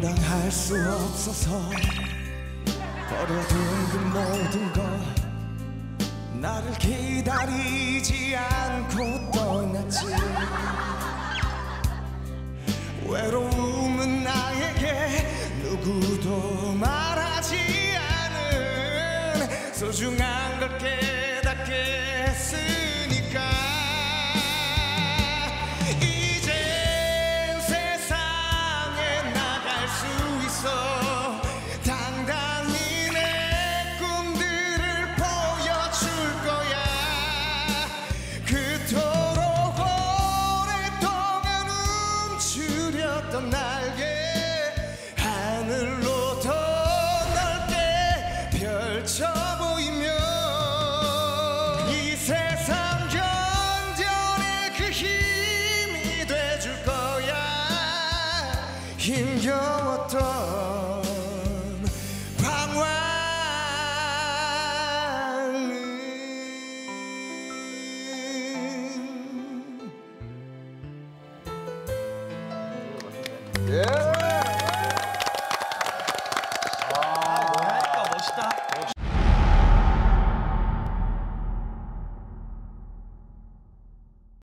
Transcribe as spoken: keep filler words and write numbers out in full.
감당할 수 없어서 버려둔 그 모든 것 나를 기다리지 않고 떠났지. 외로움은 나에게 누구도 말하지 않은 소중한 걸 깨닫게 했으니까 이젠 세상에 나갈 수 있어. 당당히 내 꿈들을 보여줄 거야. 그토록 오랫동안 움츠렸던 날개 하늘로 더 넓게 펼쳐 보이며 이 세상 견뎌낼 그 힘이 돼줄 거야. 힘겨웠던 방황은 예.